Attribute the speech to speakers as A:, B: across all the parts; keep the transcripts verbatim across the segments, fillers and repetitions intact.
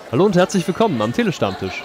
A: Hallo und herzlich willkommen am Telestammtisch.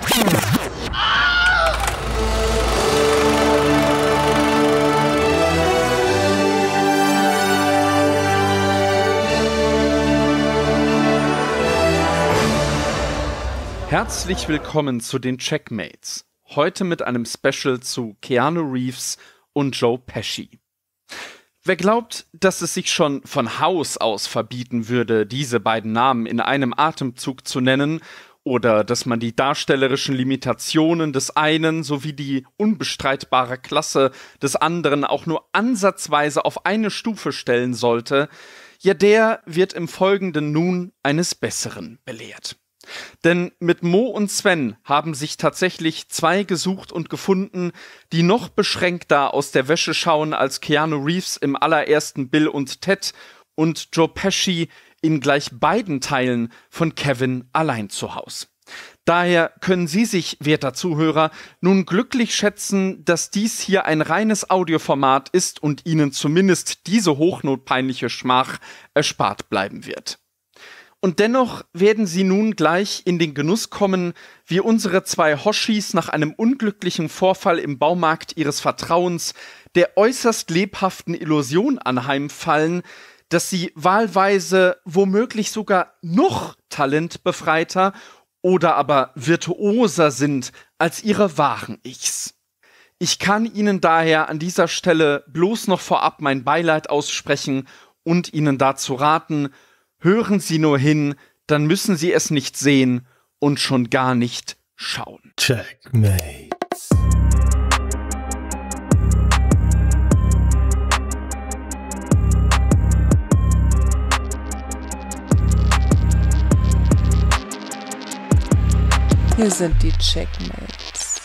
B: Herzlich willkommen zu den Checkmates. Heute mit einem Special zu Keanu Reeves und Joe Pesci. Wer glaubt, dass es sich schon von Haus aus verbieten würde, diese beiden Namen in einem Atemzug zu nennen, oder dass man die darstellerischen Limitationen des einen sowie die unbestreitbare Klasse des anderen auch nur ansatzweise auf eine Stufe stellen sollte, ja, der wird im Folgenden nun eines Besseren belehrt. Denn mit Mo und Sven haben sich tatsächlich zwei gesucht und gefunden, die noch beschränkter aus der Wäsche schauen als Keanu Reeves im allerersten Bill und Ted und Joe Pesci in gleich beiden Teilen von Kevin allein zu Haus. Daher können Sie sich, werter Zuhörer, nun glücklich schätzen, dass dies hier ein reines Audioformat ist und Ihnen zumindest diese hochnotpeinliche Schmach erspart bleiben wird. Und dennoch werden Sie nun gleich in den Genuss kommen, wie unsere zwei Hoshis nach einem unglücklichen Vorfall im Baumarkt ihres Vertrauens der äußerst lebhaften Illusion anheimfallen, dass sie wahlweise womöglich sogar noch talentbefreiter oder aber virtuoser sind als ihre wahren Ichs. Ich kann Ihnen daher an dieser Stelle bloß noch vorab mein Beileid aussprechen und Ihnen dazu raten: Hören Sie nur hin, dann müssen Sie es nicht sehen und schon gar nicht schauen.
C: Checkmates.
D: Hier sind die Checkmates.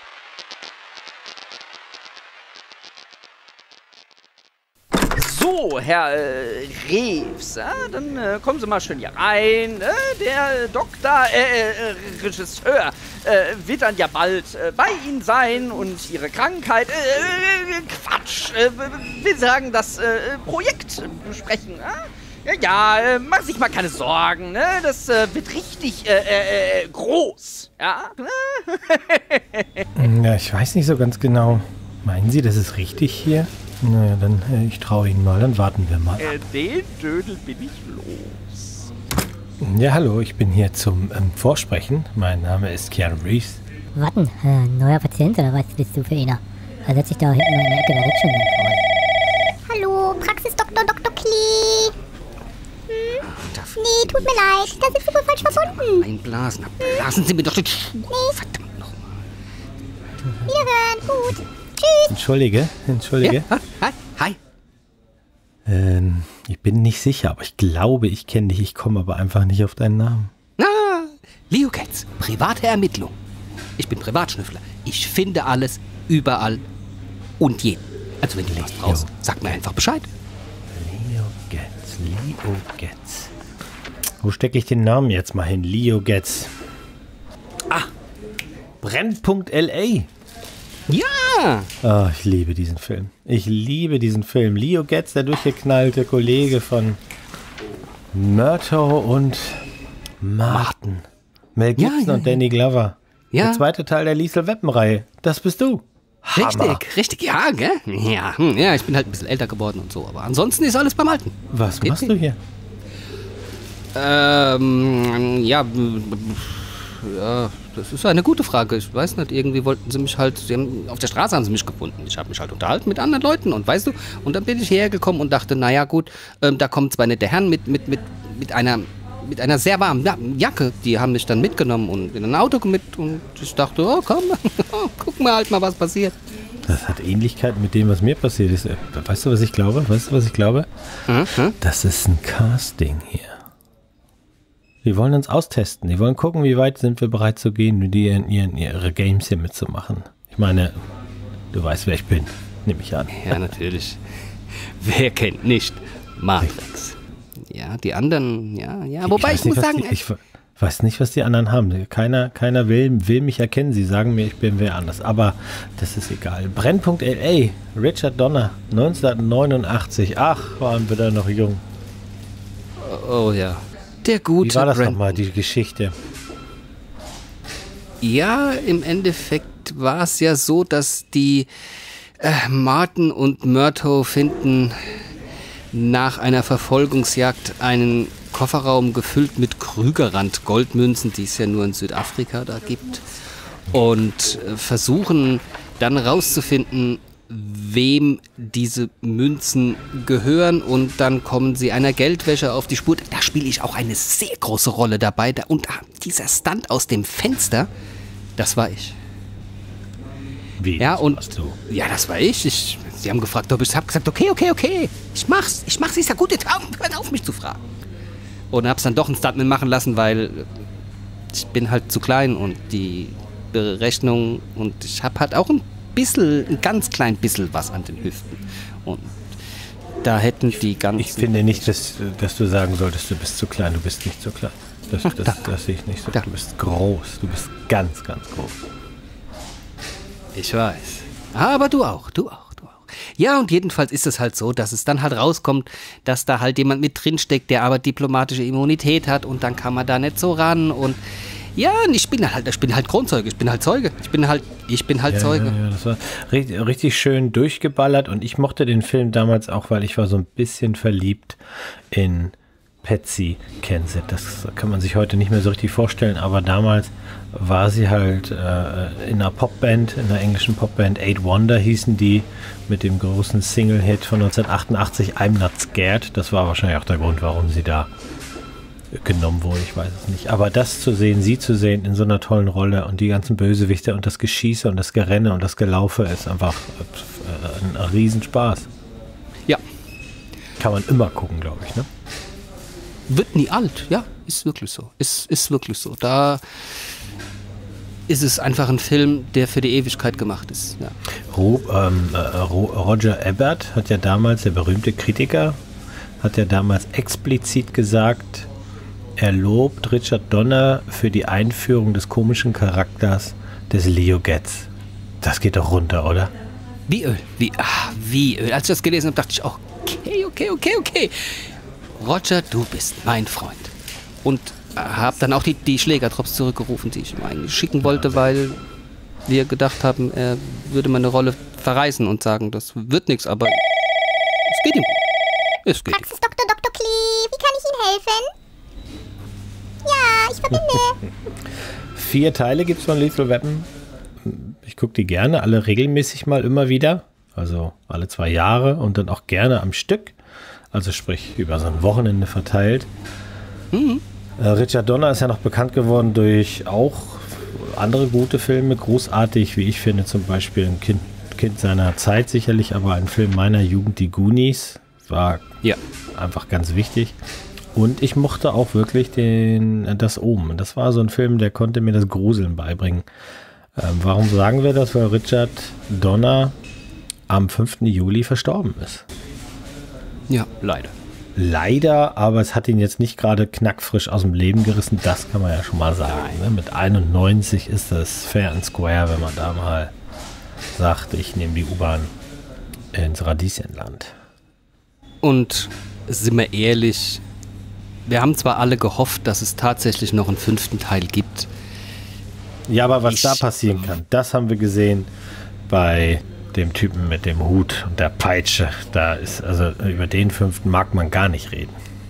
E: So, Herr äh, Reeves, ja, dann äh, kommen Sie mal schön hier rein. Äh, der Doktor, äh, äh, Regisseur, äh, wird dann ja bald äh, bei Ihnen sein und Ihre Krankheit, äh, äh, Quatsch, äh, will sagen, das äh, Projekt besprechen. Ja, ja, ja äh, machen Sie sich mal keine Sorgen, ne? Das äh, wird richtig äh, äh, groß, ja.
C: Ja, ich weiß nicht so ganz genau. Meinen Sie, das ist richtig hier? Naja, dann, äh, ich traue Ihnen mal, dann warten wir mal.
E: Äh, den Dödel bin ich los.
C: Ja, hallo, ich bin hier zum ähm, Vorsprechen. Mein Name ist Keanu Reeves.
F: Warten, äh, neuer Patient oder was bist du für einer? Er setzt sich da hinten in der Ecke, da liegt schon jemand vor.
G: Hallo, Praxisdoktor Doktor Klee. Hm? Nee, tut mir leid, da sind wir wohl falsch verbunden.
E: Einblasen, blasen Sie mir doch den Schuh.
G: Nee.
E: Verdammt nochmal.
G: Wiederhören, gut. Tschüss.
C: Entschuldige, entschuldige.
E: Ja, hi, hi.
C: Ähm, ich bin nicht sicher, aber ich glaube, ich kenne dich. Ich komme aber einfach nicht auf deinen Namen.
E: Ah, Leo Getz, private Ermittlung. Ich bin Privatschnüffler. Ich finde alles, überall und jeden. Also wenn du was brauchst, sag mir einfach Bescheid.
C: Leo Getz, Leo Getz. Wo stecke ich den Namen jetzt mal hin? Leo Getz. Ah, Brennpunkt L A.
E: Ja!
C: Oh, ich liebe diesen Film. Ich liebe diesen Film. Leo Getz, der durchgeknallte Kollege von Murtaugh und Martin. Mel Gibson ja, ja, und Danny Glover.
E: Ja.
C: Der zweite Teil der Liesel Weapon-Reihe. Das bist du. Hammer.
E: Richtig, richtig, ja, gell? Ja, ja, ich bin halt ein bisschen älter geworden und so, aber ansonsten ist alles beim Alten.
C: Was machst du hier?
E: Ähm, ja, ja, das ist eine gute Frage. Ich weiß nicht, irgendwie wollten sie mich halt, sie haben, auf der Straße haben sie mich gefunden. Ich habe mich halt unterhalten mit anderen Leuten und weißt du, und dann bin ich hergekommen und dachte, naja gut, ähm, da kommen zwei nette Herren mit, mit, mit, mit einer, mit einer sehr warmen Jacke. Die haben mich dann mitgenommen und in ein Auto mit und ich dachte, oh komm, guck mal halt mal, was passiert.
C: Das hat Ähnlichkeit mit dem, was mir passiert ist. Weißt du, was ich glaube? Weißt du, was ich glaube?
E: Mhm.
C: Das ist ein Casting hier. Die wollen uns austesten. Die wollen gucken, wie weit sind wir bereit zu gehen, mit ihr in ihren, ihre Games hier mitzumachen. Ich meine, du weißt, wer ich bin, nehme ich an.
E: Ja, natürlich. Wer kennt nicht Matrix? Ja, die anderen, ja, ja. Wobei ich, ich muss sagen...
C: Die, ich weiß nicht, was die anderen haben. Keiner, keiner will, will mich erkennen. Sie sagen mir, ich bin wer anders. Aber das ist egal. Brennpunkt L A, Richard Donner, neunzehnhundertneunundachtzig. Ach, waren wir da noch jung.
E: Oh, oh ja.
H: Der gute
C: Wie war das
H: Brandon.
C: nochmal, die Geschichte?
H: Ja, im Endeffekt war es ja so, dass die äh, Martin und Murtaugh finden nach einer Verfolgungsjagd einen Kofferraum gefüllt mit Krügerrand Goldmünzen, die es ja nur in Südafrika da gibt, und äh, versuchen dann rauszufinden, wem diese Münzen gehören, und dann kommen sie einer Geldwäsche auf die Spur. Da spiele ich auch eine sehr große Rolle dabei. Da, und dieser Stunt aus dem Fenster, das war ich.
C: Wie?
H: Ja, und
C: warst du?
H: ja, das war ich. ich sie haben gefragt, ob ich habe gesagt, okay, okay, okay, ich mach's, ich mach's, ist ja gut, jetzt hör auf mich zu fragen. Und hab's dann doch einen Stuntman machen lassen, weil ich bin halt zu klein und die Berechnung, und ich habe halt auch ein bisschen, ein ganz klein bisschen was an den Hüften. Und da hätten die ganzen...
C: Ich finde nicht, dass, dass du sagen solltest, du bist zu klein. Du bist nicht so klein. Das,
H: Ach,
C: das, das sehe ich nicht so.
H: Danke.
C: Du bist groß. Du bist ganz, ganz groß.
H: Ich weiß. Aber du auch, du auch, du auch. Ja, und jedenfalls ist es halt so, dass es dann halt rauskommt, dass da halt jemand mit drinsteckt, der aber diplomatische Immunität hat, und dann kann man da nicht so ran, und ja, und ich bin halt, ich bin halt Kronzeuge, ich bin halt Zeuge, ich bin halt, ich bin halt
C: Ja,
H: Zeuge.
C: ja, ja, das war richtig, richtig schön durchgeballert, und ich mochte den Film damals auch, weil ich war so ein bisschen verliebt in Patsy Kensit. Das kann man sich heute nicht mehr so richtig vorstellen, aber damals war sie halt äh, in einer Popband, in einer englischen Popband, Eight Wonder hießen die, mit dem großen Single-Hit von neunzehnhundertachtundachtzig, I'm Not Scared. Das war wahrscheinlich auch der Grund, warum sie da genommen wurde, ich weiß es nicht. Aber das zu sehen, sie zu sehen in so einer tollen Rolle, und die ganzen Bösewichte und das Geschieße und das Gerenne und das Gelaufe, ist einfach äh, ein, ein Riesenspaß.
H: Ja.
C: Kann man immer gucken, glaube ich, ne?
H: Wird nie alt, ja, ist wirklich so. Ist, ist wirklich so. Da ist es einfach ein Film, der für die Ewigkeit gemacht ist. Ja.
C: Ro, ähm, äh, Ro, Roger Ebert hat ja damals, der berühmte Kritiker, hat ja damals explizit gesagt, er lobt Richard Donner für die Einführung des komischen Charakters des Leo Getz. Das geht doch runter, oder?
H: Wie Öl, wie, ah, wie Öl. Als ich das gelesen habe, dachte ich auch, okay, okay, okay, okay. Roger, du bist mein Freund. Und habe dann auch die, die Schlägertrops zurückgerufen, die ich ihm eigentlich schicken wollte, weil wir gedacht haben, er würde meine Rolle verreißen und sagen, das wird nichts, aber es geht ihm gut. Es geht ihm gut.
G: Praxisdoktor Doktor Klee, wie kann ich Ihnen helfen? Ja, ich verbinde.
C: Vier Teile gibt es von Lethal Weapon. Ich gucke die gerne, alle regelmäßig mal immer wieder. Also alle zwei Jahre und dann auch gerne am Stück. Also sprich über so ein Wochenende verteilt.
H: Mhm.
C: Äh, Richard Donner ist ja noch bekannt geworden durch auch andere gute Filme. Großartig, wie ich finde, zum Beispiel ein Kind, Kind seiner Zeit sicherlich, aber ein Film meiner Jugend, die Goonies, war
H: ja
C: einfach ganz wichtig. Und ich mochte auch wirklich den, das Omen. Das war so ein Film, der konnte mir das Gruseln beibringen. Ähm, warum sagen wir das? Weil Richard Donner am fünften Juli verstorben ist.
H: Ja, leider.
C: Leider, aber es hat ihn jetzt nicht gerade knackfrisch aus dem Leben gerissen. Das kann man ja schon mal sagen. Ne? Mit einundneunzig ist das fair and square, wenn man da mal sagt, ich nehme die U-Bahn ins Radieschenland.
H: Und sind wir ehrlich, wir haben zwar alle gehofft, dass es tatsächlich noch einen fünften Teil gibt.
C: Ja, aber was
H: ich,
C: da passieren kann, das haben wir gesehen bei dem Typen mit dem Hut und der Peitsche. Da ist, also über den fünften mag man gar nicht reden.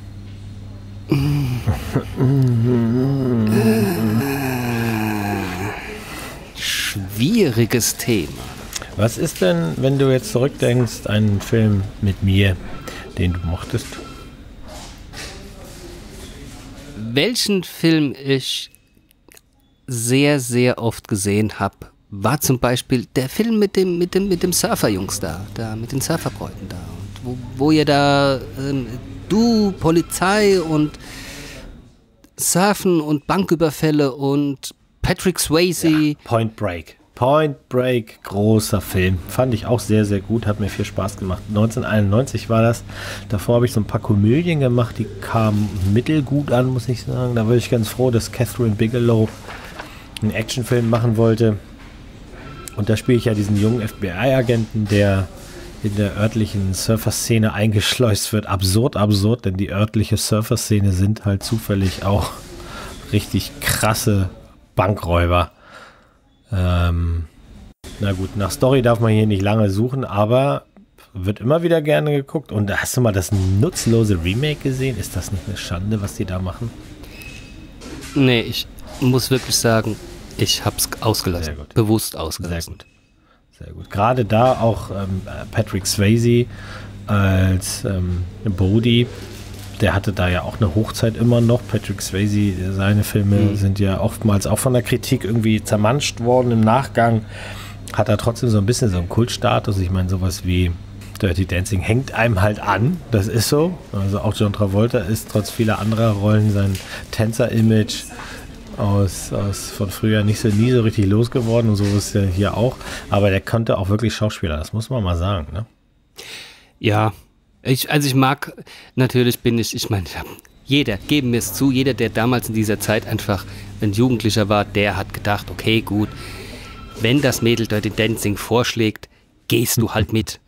H: Schwieriges Thema.
C: Was ist denn, wenn du jetzt zurückdenkst, einen Film mit mir, den du mochtest?
H: Welchen Film ich sehr, sehr oft gesehen habe, war zum Beispiel der Film mit dem, mit dem, mit dem Surferjungs da, da, mit den Surferbräuten da. Und wo, wo ihr da, ähm, du, Polizei und Surfen und Banküberfälle und Patrick Swayze.
C: Ja, Point Break. Point Break, großer Film. Fand ich auch sehr, sehr gut, hat mir viel Spaß gemacht. neunzehnhunderteinundneunzig war das. Davor habe ich so ein paar Komödien gemacht, die kamen mittelgut an, muss ich sagen. Da war ich ganz froh, dass Catherine Bigelow einen Actionfilm machen wollte. Und da spiele ich ja diesen jungen F B I-Agenten, der in der örtlichen Surfer-Szene eingeschleust wird. Absurd, absurd, denn die örtliche Surfer-Szene sind halt zufällig auch richtig krasse Bankräuber. Ähm, na gut, nach Story darf man hier nicht lange suchen, aber wird immer wieder gerne geguckt. Und hast du mal das nutzlose Remake gesehen? Ist das nicht eine Schande, was die da machen?
H: Nee, ich muss wirklich sagen, ich hab's ausgelassen.
C: Sehr gut.
H: Bewusst ausgelassen.
C: Sehr gut. Sehr gut. Gerade da auch ähm, Patrick Swayze als ähm, Bodhi, der hatte da ja auch eine Hochzeit immer noch. Patrick Swayze, seine Filme mhm. sind ja oftmals auch von der Kritik irgendwie zermanscht worden. Im Nachgang hat er trotzdem so ein bisschen so einen Kultstatus. Ich meine, sowas wie Dirty Dancing hängt einem halt an. Das ist so. Also auch John Travolta ist trotz vieler anderer Rollen sein Tänzer-Image Aus, aus von früher nicht so nie so richtig losgeworden und so ist er hier auch. Aber der konnte auch wirklich Schauspieler, das muss man mal sagen, ne?
H: Ja, ich, also ich mag, natürlich bin ich, ich meine, jeder, geben mir es zu, jeder, der damals in dieser Zeit einfach ein Jugendlicher war, der hat gedacht, okay, gut, wenn das Mädel Dirty Dancing vorschlägt, gehst du halt mit.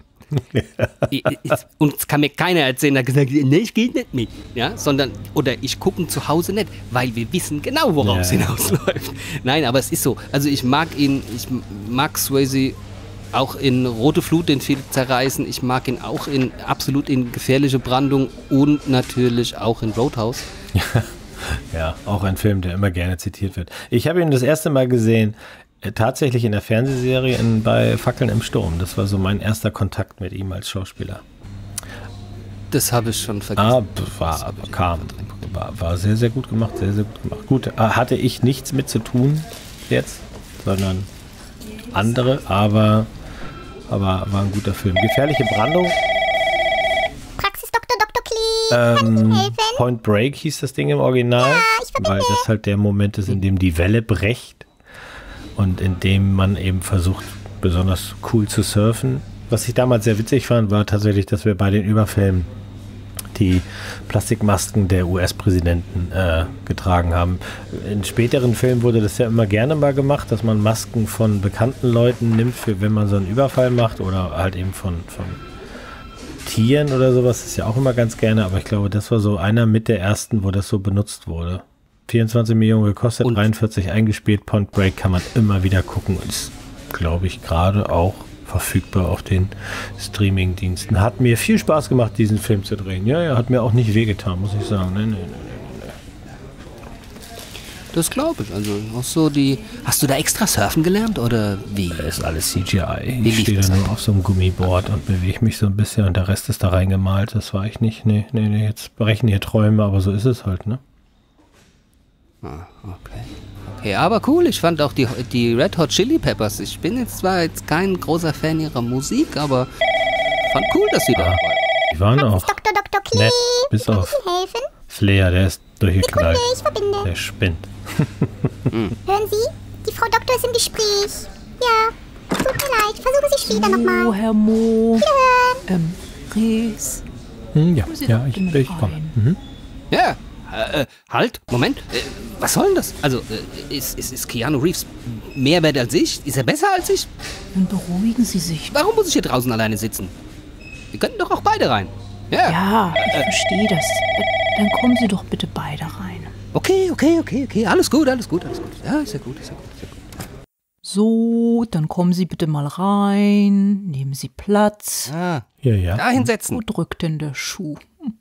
H: Und es kann mir keiner erzählen, der hat gesagt, nee, ich gehe nicht mit, ja, sondern, oder ich gucke zu Hause nicht, weil wir wissen genau, worauf es ja. hinausläuft. Nein, aber es ist so, also ich mag ihn, ich mag Swayze auch in Rote Flut, den viel zerreißen, ich mag ihn auch in absolut in Gefährliche Brandung und natürlich auch in Roadhouse.
C: Ja, auch ein Film, der immer gerne zitiert wird. Ich habe ihn das erste Mal gesehen, tatsächlich in der Fernsehserie in, bei Fackeln im Sturm. Das war so mein erster Kontakt mit ihm als Schauspieler.
H: Das habe ich schon vergessen.
C: Ah, war, kam, war, war sehr, sehr gut gemacht, sehr, sehr gut gemacht. Gut, hatte ich nichts mit zu tun jetzt, sondern andere, aber, aber war ein guter Film. Gefährliche Brandung.
G: Praxisdoktor Doktor Klee, kann ich Ihnen helfen?
C: Point Break hieß das Ding im Original,
G: Ja, ich verbinde.
C: weil das halt der Moment ist, in dem die Welle brecht. Und indem man eben versucht, besonders cool zu surfen. Was ich damals sehr witzig fand, war tatsächlich, dass wir bei den Überfällen die Plastikmasken der U S-Präsidenten äh, getragen haben. In späteren Filmen wurde das ja immer gerne mal gemacht, dass man Masken von bekannten Leuten nimmt, für wenn man so einen Überfall macht oder halt eben von, von Tieren oder sowas. Das ist ja auch immer ganz gerne, aber ich glaube, das war so einer mit der ersten, wo das so benutzt wurde. vierundzwanzig Millionen gekostet, und dreiundvierzig eingespielt. Point Break kann man immer wieder gucken und ist, glaube ich, gerade auch verfügbar auf den Streaming-Diensten. Hat mir viel Spaß gemacht, diesen Film zu drehen. Ja, ja, hat mir auch nicht wehgetan, muss ich sagen. Nee, nee, nee, nee.
H: Das glaube ich. Also auch so die. Hast du da extra surfen gelernt oder wie?
C: Das ist alles C G I. Ich stehe da nur auf so einem Gummiboard und bewege mich so ein bisschen und der Rest ist da reingemalt. Das war ich nicht. Nee, nee, nee, jetzt brechen hier Träume, aber so ist es halt, ne?
H: Ah, okay. Okay, aber cool. Ich fand auch die, die Red Hot Chili Peppers. Ich bin jetzt zwar jetzt kein großer Fan ihrer Musik, aber fand cool, dass sie da waren.
C: Die waren auch
G: Doktor Doktor Klee,
C: nett, bis
G: kann
C: auf
G: ich Ihnen helfen?
C: Flair, der ist durchgeknallt.
G: Sekunde, ich verbinde.
C: Der spinnt.
G: Hören Sie, die Frau Doktor ist im Gespräch. Ja, tut mir leid, versuchen Sie später nochmal.
D: Oh, Herr Mo.
G: Wiederhören.
D: Ähm, Ries.
C: Hm, ja,
D: Kommen Sie
C: ja,
D: doch
C: ich,
D: bitte
C: ich
D: mit
C: komme.
D: rein.
C: Mhm.
H: Ja, äh, halt, Moment. Äh, was soll denn das? Also, äh, ist, ist, ist Keanu Reeves mehr wert als ich? Ist er besser als ich?
D: Dann beruhigen Sie sich.
H: Warum muss ich hier draußen alleine sitzen? Wir könnten doch auch beide rein. Ja.
D: Ja, ich verstehe das. Dann kommen Sie doch bitte beide rein.
H: Okay, okay, okay, okay. Alles gut, alles gut, alles gut. Ja, ist ja gut, ist ja gut, ist ja gut.
D: So, dann kommen Sie bitte mal rein. Nehmen Sie Platz.
H: Ah,
C: Ja, ja.
H: da hinsetzen.
D: Wo drückt denn der Schuh?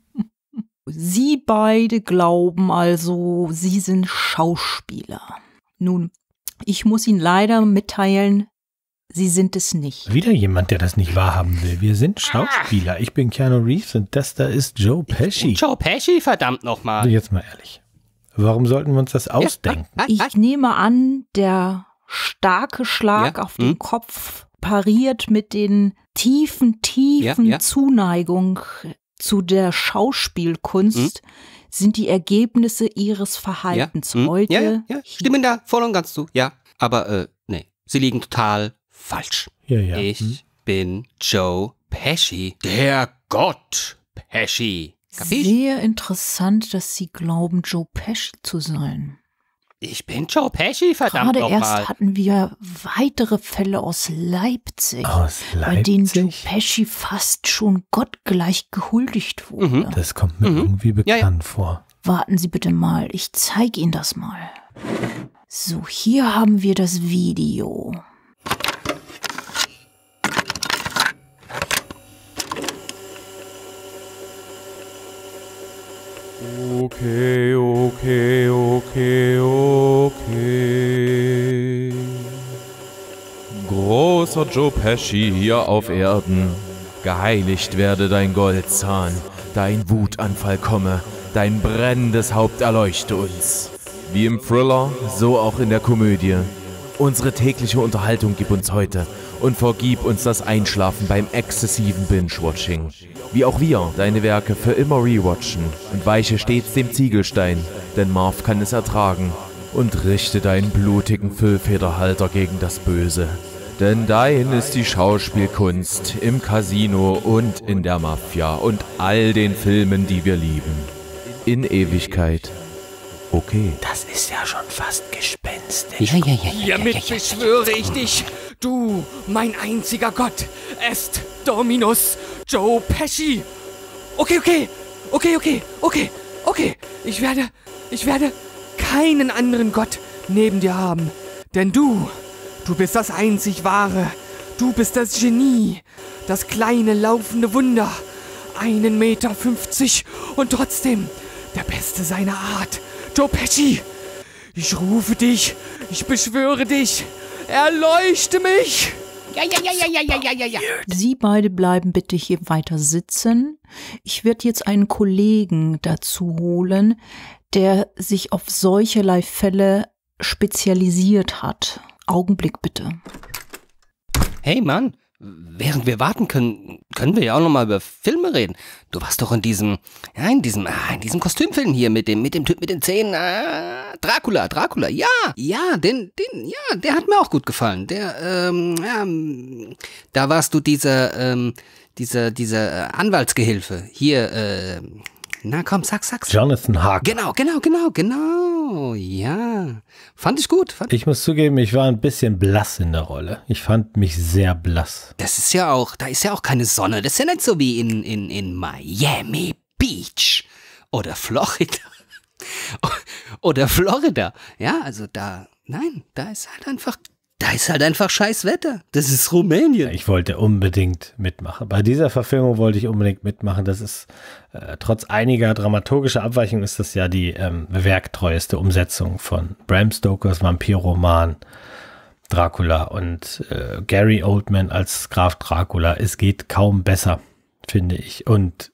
D: Sie beide glauben also, Sie sind Schauspieler. Nun, ich muss Ihnen leider mitteilen, Sie sind es nicht.
C: Wieder jemand, der das nicht wahrhaben will. Wir sind Schauspieler. Ich bin Keanu Reeves und das da ist Joe Pesci.
H: Joe Pesci, verdammt nochmal.
C: Also jetzt mal ehrlich. Warum sollten wir uns das ausdenken?
D: Ich nehme an, der starke Schlag
H: Ja,
D: auf den
H: hm.
D: Kopf pariert mit den tiefen, tiefen
H: Ja, ja.
D: Zuneigung zu der Schauspielkunst sind die Ergebnisse Ihres Verhaltens
H: hm.
D: heute.
H: Ja, ja, ja. Stimmen da voll und ganz zu. Ja, aber äh, nee, sie liegen total falsch.
C: Ja, ja.
H: Ich
C: Hm.
H: bin Joe Pesci. Der Gott Pesci. Kapisch?
D: Sehr interessant, dass Sie glauben, Joe Pesci zu sein.
H: Ich bin Joe Pesci, verdammt
D: Gerade
H: nochmal.
D: erst hatten wir weitere Fälle aus Leipzig,
C: Aus
D: bei denen Joe
C: Leipzig?
D: Pesci fast schon gottgleich gehuldigt wurde.
H: Mhm.
C: Das kommt mir
H: Mhm.
C: irgendwie bekannt
H: Ja, ja.
C: vor.
D: Warten Sie bitte mal, ich zeige Ihnen das mal. So, hier haben wir das Video.
A: Okay, okay, okay, okay. Großer Joe Pesci hier auf Erden. Geheiligt werde dein Goldzahn, dein Wutanfall komme, dein brennendes Haupt erleuchte uns. Wie im Thriller, so auch in der Komödie. Unsere tägliche Unterhaltung gib uns heute und vergib uns das Einschlafen beim exzessiven Binge-Watching. Wie auch wir deine Werke für immer rewatchen und weiche stets dem Ziegelstein, denn Marv kann es ertragen. Und richte deinen blutigen Füllfederhalter gegen das Böse. Denn dein ist die Schauspielkunst im Casino und in der Mafia und all den Filmen, die wir lieben. In Ewigkeit. Okay.
C: Das ist ja schon fast gespenstisch.
H: Ja, ja, ja, ja, ja,
I: Hiermit
H: ja, ja.
I: beschwöre ich dich, du, mein einziger Gott, est Dominus Joe Pesci. Okay, okay, okay, okay, okay, okay. Ich werde, ich werde keinen anderen Gott neben dir haben. Denn du, du bist das einzig Wahre. Du bist das Genie, das kleine laufende Wunder. Einen Meter fünfzig und trotzdem der Beste seiner Art. Joe Pesci, ich rufe dich, ich beschwöre dich, erleuchte mich!
H: Ja, ja, ja, ja, ja, ja, ja, ja, ja.
D: Sie beide bleiben bitte hier weiter sitzen. Ich werde jetzt einen Kollegen dazu holen, der sich auf solcherlei Fälle spezialisiert hat. Augenblick bitte.
H: Hey Mann, während wir warten können, können wir ja auch nochmal über Filme reden. Du warst doch in diesem, ja, in diesem, ah, in diesem Kostümfilm hier mit dem, mit dem Typ mit den Zähnen, ah, Dracula, Dracula, ja, ja, den, den, ja, der hat mir auch gut gefallen. Der, ähm, ja, da warst du dieser, ähm, dieser, dieser Anwaltsgehilfe. Hier, äh, na komm, sag, sag's.
C: Jonathan Harker.
H: Genau, genau, genau, genau, ja. Fand ich gut. Fand
C: Ich muss zugeben, ich war ein bisschen blass in der Rolle. Ich fand mich sehr blass.
H: Das ist ja auch, da ist ja auch keine Sonne. Das ist ja nicht so wie in, in, in Miami Beach oder Florida. Oder Florida. Ja, also da, nein, da ist halt einfach, da ist halt einfach scheiß Wetter. Das ist Rumänien.
C: Ich wollte unbedingt mitmachen. Bei dieser Verfilmung wollte ich unbedingt mitmachen. Das ist, äh, trotz einiger dramaturgischer Abweichungen, ist das ja die ähm, werktreueste Umsetzung von Bram Stokers Vampirroman Dracula und äh, Gary Oldman als Graf Dracula. Es geht kaum besser, finde ich. Und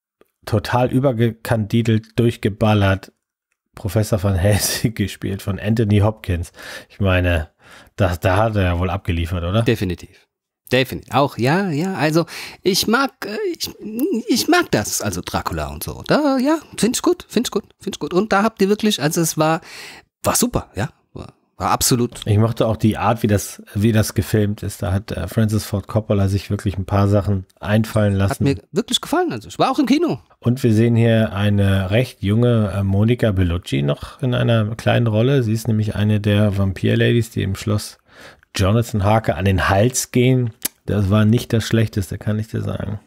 C: total übergekandidelt, durchgeballert. Professor Van Helsing gespielt von Anthony Hopkins. Ich meine, da, da hat er ja wohl abgeliefert, oder?
H: Definitiv. Definitiv. Auch, ja, ja. Also, ich mag, äh, ich, ich mag das, also Dracula und so. Da, ja, finde ich gut, finde ich gut, finde ich gut. Und da habt ihr wirklich, also es war, war super, ja. War, war absolut.
C: Ich mochte auch die Art, wie das, wie das gefilmt ist. Da hat äh, Francis Ford Coppola sich wirklich ein paar Sachen einfallen lassen.
H: Hat mir wirklich gefallen. Also, ich war auch im Kino.
C: Und wir sehen hier eine recht junge äh, Monica Bellucci noch in einer kleinen Rolle. Sie ist nämlich eine der Vampir-Ladies, die im Schloss Jonathan Harker an den Hals gehen. Das war nicht das Schlechteste, kann ich dir sagen.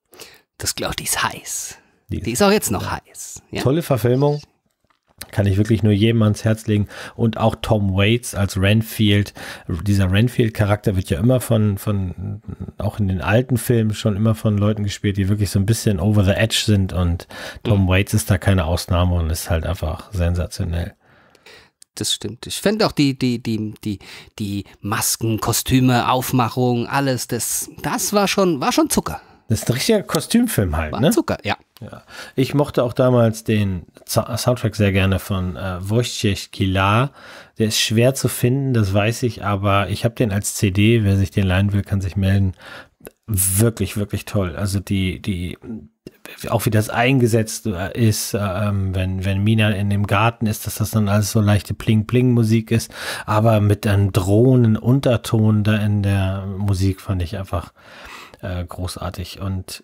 H: Das glaube ich, die ist heiß.
C: Die,
H: Die ist auch jetzt noch heiß. Ja?
C: Tolle Verfilmung. Kann ich wirklich nur jedem ans Herz legen. Und auch Tom Waits als Renfield. Dieser Renfield-Charakter wird ja immer von, von, auch in den alten Filmen schon immer von Leuten gespielt, die wirklich so ein bisschen over the edge sind. Und Tom
H: Mhm.
C: Waits ist da keine Ausnahme und ist halt einfach sensationell.
H: Das stimmt. Ich fände auch die, die, die, die, die Masken, Kostüme, Aufmachung, alles, das, das war schon, war schon Zucker.
C: Das ist ein richtiger Kostümfilm halt,
H: War
C: ne?
H: Zucker, ja.
C: Ja. Ich mochte auch damals den Sa- Soundtrack sehr gerne von äh, Wojciech Kilar. Der ist schwer zu finden, das weiß ich, aber ich habe den als C D. Wer sich den leihen will, kann sich melden. Wirklich, wirklich toll. Also die, die, auch wie das eingesetzt ist, ähm, wenn, wenn Mina in dem Garten ist, dass das dann alles so leichte Pling-Pling-Musik ist, aber mit einem drohenden Unterton da in der Musik fand ich einfach äh, großartig. Und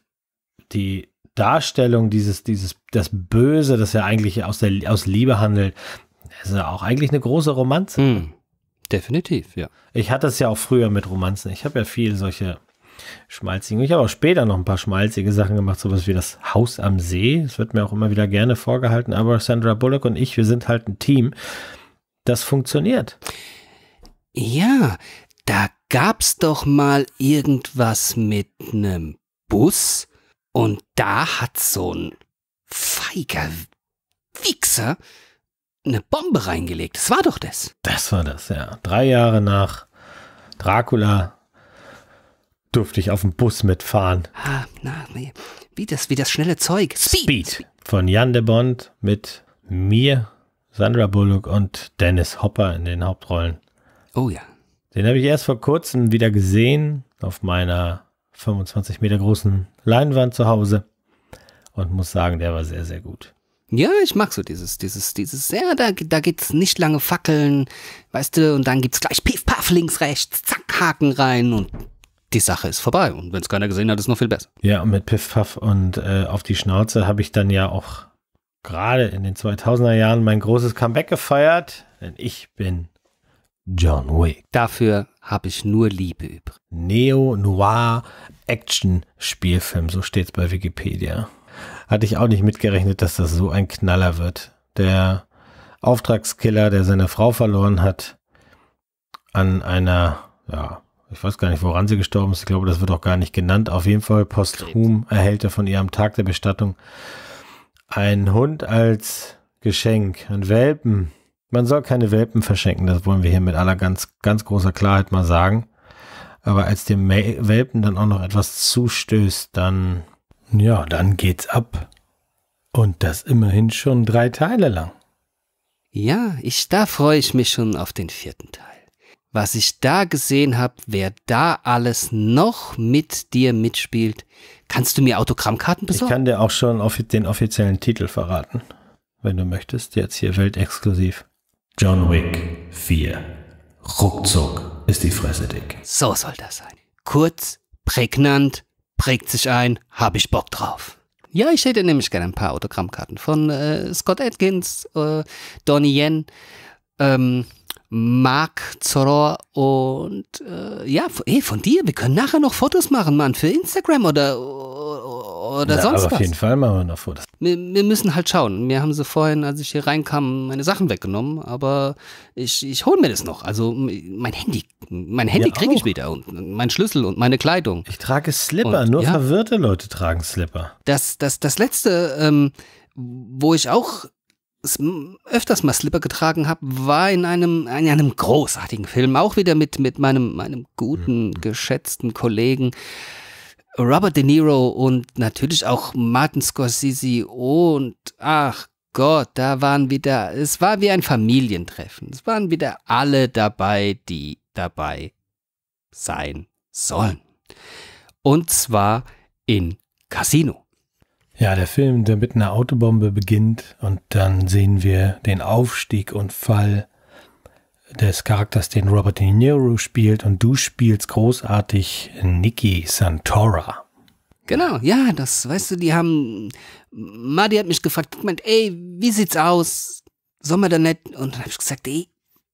C: die Darstellung dieses, dieses, das Böse, das ja eigentlich aus der, aus Liebe handelt, ist ja auch eigentlich eine große Romanze.
H: Mm, definitiv, ja.
C: Ich hatte es ja auch früher mit Romanzen. Ich habe ja viel solche schmalzigen. Ich habe auch später noch ein paar schmalzige Sachen gemacht, sowas wie das Haus am See. Es wird mir auch immer wieder gerne vorgehalten, aber Sandra Bullock und ich, wir sind halt ein Team. Das funktioniert.
H: Ja, da gab's doch mal irgendwas mit einem Bus und da hat so ein feiger Wichser eine Bombe reingelegt. Das war doch das.
C: Das war das, ja. Drei Jahre nach Dracula durfte ich auf dem Bus mitfahren.
H: Ah, na, wie das, wie das schnelle Zeug. Speed.
C: Speed. Von Jan de Bont mit mir, Sandra Bullock und Dennis Hopper in den Hauptrollen.
H: Oh ja.
C: Den habe ich erst vor kurzem wieder gesehen auf meiner fünfundzwanzig Meter großen Leinwand zu Hause und muss sagen, der war sehr, sehr gut.
H: Ja, ich mag so dieses, dieses, dieses, ja, da, da geht's nicht lange fackeln, weißt du, und dann gibt's gleich Piff, Paff, links, rechts, zack, Haken rein und die Sache ist vorbei. Und wenn es keiner gesehen hat, ist noch viel besser.
C: Ja, und mit Piff, Paff und äh, auf die Schnauze habe ich dann ja auch gerade in den zweitausender Jahren mein großes Comeback gefeiert, denn ich bin John Wick.
H: Dafür habe ich nur Liebe übrig.
C: Neo-Noir-Action-Spielfilm, so steht's bei Wikipedia. Hatte ich auch nicht mitgerechnet, dass das so ein Knaller wird. Der Auftragskiller, der seine Frau verloren hat, an einer, ja, ich weiß gar nicht, woran sie gestorben ist. Ich glaube, das wird auch gar nicht genannt. Auf jeden Fall posthum erhält er von ihr am Tag der Bestattung einen Hund als Geschenk, ein Welpen. Man soll keine Welpen verschenken, das wollen wir hier mit aller ganz, ganz großer Klarheit mal sagen. Aber als dem Welpen dann auch noch etwas zustößt, dann, ja, dann geht's ab. Und das immerhin schon drei Teile lang.
H: Ja, ich, da freue ich mich schon auf den vierten Teil. Was ich da gesehen habe, wer da alles noch mit dir mitspielt, kannst du mir Autogrammkarten besorgen?
C: Ich kann dir auch schon offi- den offiziellen Titel verraten, wenn du möchtest. Jetzt hier weltexklusiv. John Wick vier. Ruckzuck ist die Fresse dick.
H: So soll das sein. Kurz, prägnant, prägt sich ein, hab ich Bock drauf. Ja, ich hätte nämlich gerne ein paar Autogrammkarten von äh, Scott Adkins, äh, Donnie Yen, ähm, Mark Zorro und äh, ja, hey, von dir. Wir können nachher noch Fotos machen, Mann, für Instagram oder, oder
C: Na,
H: sonst
C: aber
H: was.
C: Auf jeden Fall machen wir noch Fotos.
H: Wir, wir müssen halt schauen. Mir haben sie vorhin, als ich hier reinkam, meine Sachen weggenommen, aber ich, ich hole mir das noch. Also mein Handy, mein Handy
C: Ja,
H: kriege ich
C: auch.
H: wieder und mein Schlüssel und meine Kleidung.
C: Ich trage Slipper,
H: Und,
C: nur
H: ja.
C: verwirrte Leute tragen Slipper.
H: Das, das, das letzte, ähm, wo ich auch s- m- öfters mal Slipper getragen habe, war in einem, in einem großartigen Film, auch wieder mit, mit meinem, meinem guten, geschätzten Kollegen Robert De Niro und natürlich auch Martin Scorsese und ach Gott, da waren wieder, es war wie ein Familientreffen. Es waren wieder alle dabei, die dabei sein sollen. Und zwar in Casino.
C: Ja, der Film, der mit einer Autobombe beginnt und dann sehen wir den Aufstieg und Fall des Charakters, den Robert De Niro spielt, und du spielst großartig Nicky Santora.
H: Genau, ja, das, weißt du, die haben, Madi hat mich gefragt, gemeint, ey, wie sieht's aus? Sollen wir da nicht? Und dann hab ich gesagt, ey,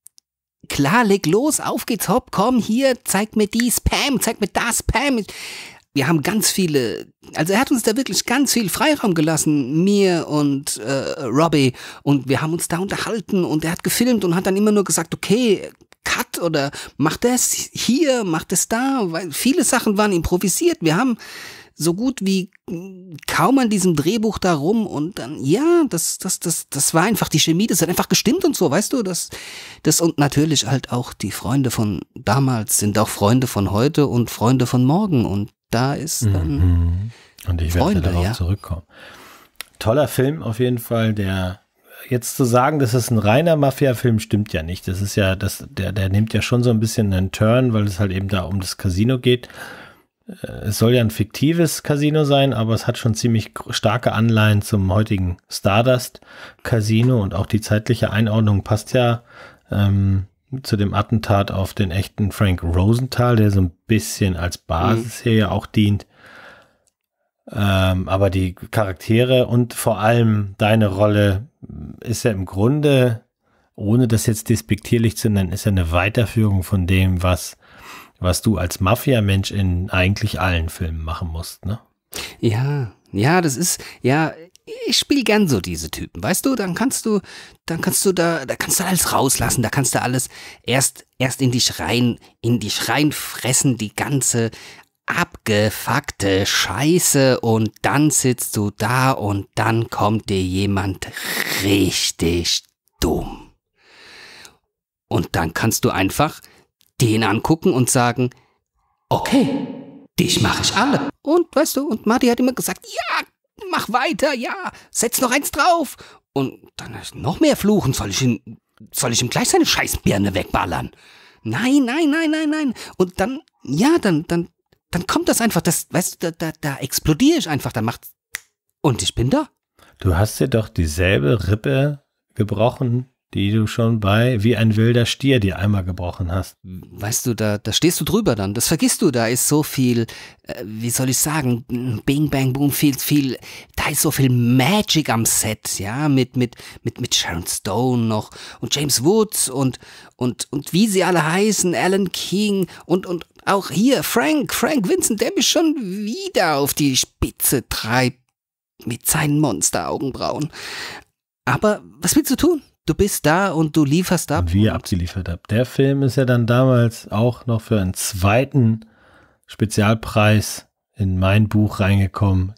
H: klar, leg los, auf geht's, hopp, komm, hier, zeig mir die Spam, zeig mir das Spam. Wir haben ganz viele, also er hat uns da wirklich ganz viel Freiraum gelassen, mir und äh, Robbie, und wir haben uns da unterhalten und er hat gefilmt und hat dann immer nur gesagt, okay, Cut oder mach das hier, mach das da, weil viele Sachen waren improvisiert. Wir haben so gut wie kaum an diesem Drehbuch da rum und dann, ja, das, das, das, das war einfach die Chemie, das hat einfach gestimmt und so, weißt du, das, das und natürlich halt auch die Freunde von damals sind auch Freunde von heute und Freunde von morgen und da ist dann
C: Mhm. Und ich werde
H: Freunde,
C: darauf
H: ja.
C: zurückkommen. Toller Film auf jeden Fall, der jetzt zu sagen, das ist ein reiner Mafia-Film, stimmt ja nicht. Das ist ja, das, der, der nimmt ja schon so ein bisschen einen Turn, weil es halt eben da um das Casino geht. Es soll ja ein fiktives Casino sein, aber es hat schon ziemlich starke Anleihen zum heutigen Stardust-Casino und auch die zeitliche Einordnung passt ja ähm, zu dem Attentat auf den echten Frank Rosenthal, der so ein bisschen als Basis hier ja auch dient. Ähm, aber die Charaktere und vor allem deine Rolle ist ja im Grunde ohne das jetzt despektierlich zu nennen, ist ja eine Weiterführung von dem, was, was du als Mafia-Mensch in eigentlich allen Filmen machen musst, ne?
H: Ja, ja, das ist, ja, ich spiele gern so diese Typen, weißt du, dann kannst du, dann kannst du da, da kannst du alles rauslassen, da kannst du alles erst, erst in dich rein, in dich reinfressen, die ganze abgefuckte Scheiße, und dann sitzt du da und dann kommt dir jemand richtig dumm. Und dann kannst du einfach den angucken und sagen, okay, dich mache ich alle. Und weißt du, und Marty hat immer gesagt, ja, mach weiter, ja, setz noch eins drauf. Und dann noch mehr fluchen, soll ich ihm, soll ich ihm gleich seine Scheißbirne wegballern? Nein, nein, nein, nein, nein. Und dann, ja, dann, dann, dann kommt das einfach, das, weißt du, da, da, da explodiere ich einfach, dann macht's, und ich bin da.
C: Du hast dir doch dieselbe Rippe gebrochen, die du schon bei Wie ein wilder Stier dir einmal gebrochen hast.
H: Weißt du, da, da stehst du drüber dann, das vergisst du, da ist so viel, äh, wie soll ich sagen, Bing, Bang, Boom, viel, viel, da ist so viel Magic am Set, ja, mit, mit, mit, mit Sharon Stone noch und James Woods und, und, und wie sie alle heißen, Alan King und, und auch hier Frank, Frank Vincent, der mich schon wieder auf die Spitze treibt mit seinen Monster-Augenbrauen. Aber was willst du tun? Du bist da und du lieferst ab.
C: Und wie ihr abgeliefert habt. Der Film ist ja dann damals auch noch für einen zweiten Spezialpreis in mein Buch reingekommen.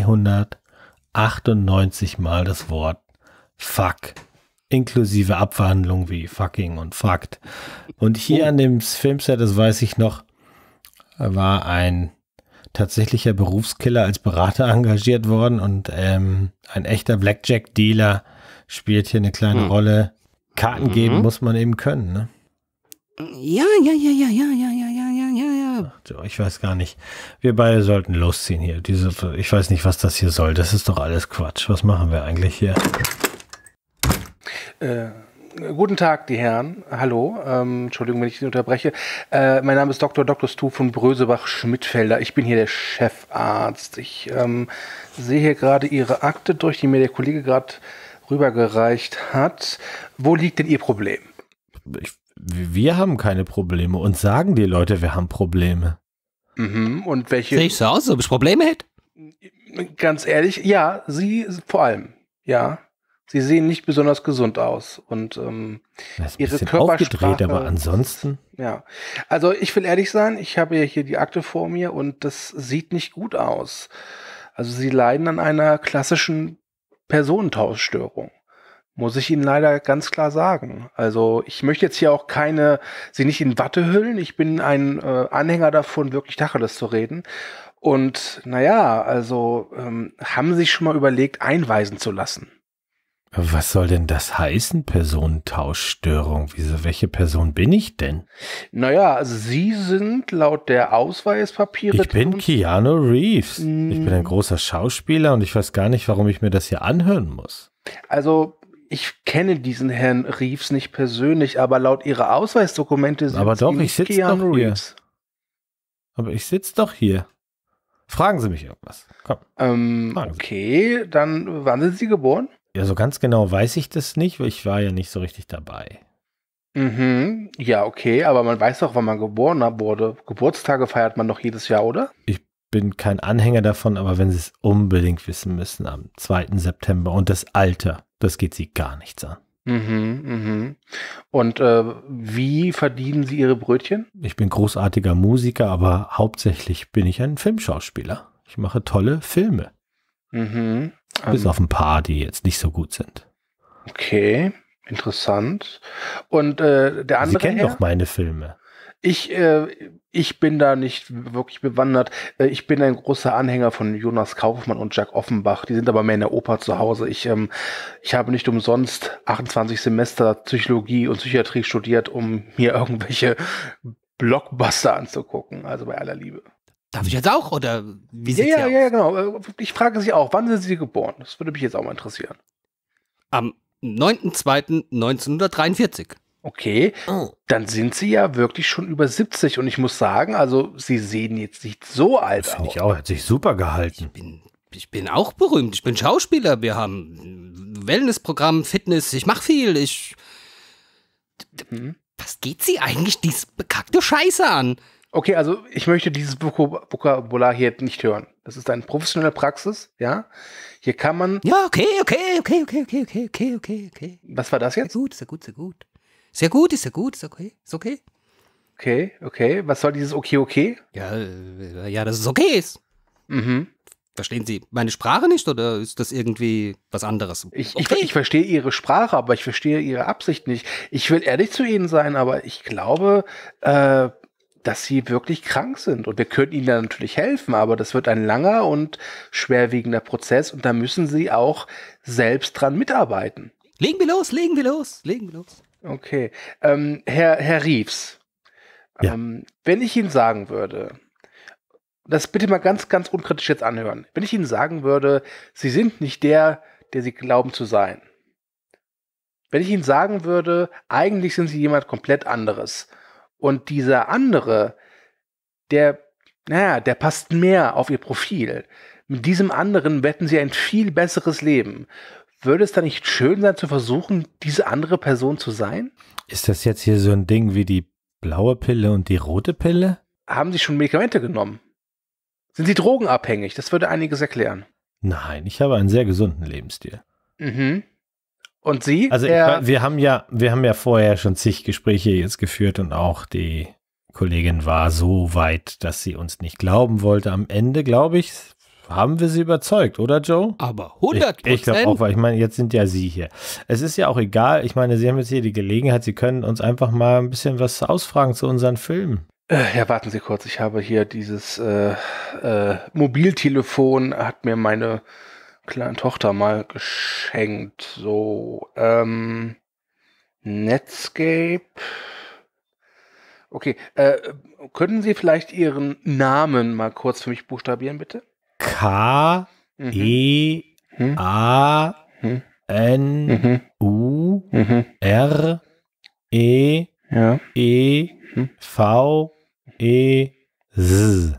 C: dreihundertachtundneunzig Mal das Wort Fuck. Inklusive Abwandlung wie fucking und fucked. Und hier an dem Filmset, das weiß ich noch, war ein tatsächlicher Berufskiller als Berater engagiert worden und ähm, ein echter Blackjack-Dealer spielt hier eine kleine hm. Rolle. Karten mhm. geben muss man eben können, ne?
H: Ja, ja, ja, ja, ja, ja, ja, ja, ja, ja, ja.
C: Ach, ich weiß gar nicht. Wir beide sollten losziehen hier. Diese, ich weiß nicht, was das hier soll. Das ist doch alles Quatsch. Was machen wir eigentlich hier?
J: Äh, guten Tag, die Herren. Hallo. Ähm, Entschuldigung, wenn ich Sie unterbreche. Äh, mein Name ist Doktor Doktor Stu von Brösebach-Schmidtfelder. Ich bin hier der Chefarzt. Ich ähm, sehe hier gerade Ihre Akte durch, die mir der Kollege gerade rübergereicht hat. Wo liegt denn Ihr Problem?
C: Ich, wir haben keine Probleme und sagen die Leute, wir haben Probleme.
J: Mhm. Und welche?
H: Sehe ich so aus, ob ich Probleme hätte?
J: Ganz ehrlich, ja, Sie vor allem. Ja. Sie sehen nicht besonders gesund aus. Und ähm,
C: das ist ein
J: Ihre
C: bisschen
J: Körpersprache,
C: aufgedreht, aber ansonsten.
J: Ja. Also ich will ehrlich sein, ich habe ja hier die Akte vor mir und das sieht nicht gut aus. Also Sie leiden an einer klassischen Personentauschstörung. Muss ich Ihnen leider ganz klar sagen. Also ich möchte jetzt hier auch keine, Sie nicht in Watte hüllen. Ich bin ein äh, Anhänger davon, wirklich Tacheles zu reden. Und naja, also ähm, haben Sie sich schon mal überlegt, einweisen zu lassen?
C: Was soll denn das heißen, Personentauschstörung? Wieso, welche Person bin ich denn?
J: Naja, also Sie sind laut der Ausweispapiere...
C: Ich bin Keanu Reeves. Mm. Ich bin ein großer Schauspieler und ich weiß gar nicht, warum ich mir das hier anhören muss.
J: Also, ich kenne diesen Herrn Reeves nicht persönlich, aber laut Ihrer Ausweisdokumente sind
C: aber doch,
J: Sie
C: ich sitze
J: Keanu
C: doch hier.
J: Reeves.
C: Aber ich sitze doch hier. Fragen Sie mich irgendwas. Komm.
J: Ähm, okay, dann wann sind Sie geboren?
C: Ja, so ganz genau weiß ich das nicht, weil ich war ja nicht so richtig dabei.
J: Mhm, ja, okay, aber man weiß doch, wann man geboren wurde. Geburtstage feiert man doch jedes Jahr, oder?
C: Ich bin kein Anhänger davon, aber wenn Sie es unbedingt wissen müssen, am zweiten September und das Alter, das geht Sie gar nichts an.
J: Mhm, mhm. Und äh, wie verdienen Sie Ihre Brötchen?
C: Ich bin großartiger Musiker, aber hauptsächlich bin ich ein Filmschauspieler. Ich mache tolle Filme.
J: Mhm.
C: Bis auf ein paar, die jetzt nicht so gut sind.
J: Okay, interessant. Und äh, der andere
C: Sie kennen
J: Herr?
C: doch meine Filme.
J: Ich, äh, ich bin da nicht wirklich bewandert. Äh, ich bin ein großer Anhänger von Jonas Kaufmann und Jack Offenbach. Die sind aber mehr in der Oper zu Hause. Ich, ähm, ich habe nicht umsonst achtundzwanzig Semester Psychologie und Psychiatrie studiert, um mir irgendwelche Blockbuster anzugucken. Also bei aller Liebe.
H: Darf ich jetzt auch, oder wie
J: Ja,
H: sieht's
J: ja,
H: hier
J: ja,
H: aus?
J: genau. Ich frage Sie auch, wann sind Sie geboren? Das würde mich jetzt auch mal interessieren.
H: Am neunten zweiten neunzehnhundertdreiundvierzig.
J: Okay,
H: Oh.
J: dann sind Sie ja wirklich schon über siebzig und ich muss sagen, also Sie sehen jetzt nicht so alt
C: Das finde
J: aus.
C: ich auch, hat sich super gehalten.
H: Bin, ich bin auch berühmt. Ich bin Schauspieler. Wir haben ein Wellnessprogramm, Fitness. Ich mache viel. Ich,
J: Hm?
H: Was geht sie eigentlich diese bekackte Scheiße an?
J: Okay, also ich möchte dieses Vok- Vokabular hier nicht hören. Das ist eine professionelle Praxis, ja. Hier kann man...
H: Ja, okay, okay, okay, okay, okay, okay, okay, okay, okay.
J: Was war das jetzt?
H: Sehr gut, sehr gut, sehr gut. Sehr gut, ist ja gut, ist okay, ist okay.
J: Okay, okay. Was soll dieses okay, okay?
H: Ja, äh, ja, dass es okay ist.
J: Mhm.
H: Verstehen Sie meine Sprache nicht oder ist das irgendwie was anderes?
J: Ich,
H: okay.
J: ich, ich verstehe Ihre Sprache, aber ich verstehe Ihre Absicht nicht. Ich will ehrlich zu Ihnen sein, aber ich glaube, äh, dass Sie wirklich krank sind. Und wir können Ihnen da natürlich helfen, aber das wird ein langer und schwerwiegender Prozess und da müssen Sie auch selbst dran mitarbeiten.
H: Legen wir los, legen wir los, legen wir los.
J: Okay. Ähm, Herr, Herr Reeves,
C: Ja.
J: ähm, wenn ich Ihnen sagen würde, das bitte mal ganz, ganz unkritisch jetzt anhören. Wenn ich Ihnen sagen würde, Sie sind nicht der, der Sie glauben zu sein. Wenn ich Ihnen sagen würde, eigentlich sind Sie jemand komplett anderes. Und dieser andere, der, naja, der passt mehr auf Ihr Profil. Mit diesem anderen wetten Sie ein viel besseres Leben. Würde es da nicht schön sein, zu versuchen, diese andere Person zu sein?
C: Ist das jetzt hier so ein Ding wie die blaue Pille und die rote Pille?
J: Haben Sie schon Medikamente genommen? Sind Sie drogenabhängig? Das würde einiges erklären.
C: Nein, ich habe einen sehr gesunden Lebensstil.
J: Mhm. Und Sie?
C: Also ich,
J: Herr-
C: wir haben ja, wir haben ja vorher schon zig Gespräche jetzt geführt und auch die Kollegin war so weit, dass sie uns nicht glauben wollte. Am Ende, glaube ich, haben wir sie überzeugt, oder Joe?
H: Aber hundert Prozent.
C: Ich, ich glaube auch, weil ich meine, jetzt sind ja Sie hier. Es ist ja auch egal, ich meine, Sie haben jetzt hier die Gelegenheit, Sie können uns einfach mal ein bisschen was ausfragen zu unseren Filmen.
J: Äh, ja, warten Sie kurz. Ich habe hier dieses äh, äh, Mobiltelefon, hat mir meine kleine Tochter mal geschenkt. So, ähm, Netscape. Okay, äh, können Sie vielleicht Ihren Namen mal kurz für mich buchstabieren, bitte?
C: K E A N U R E E V E S.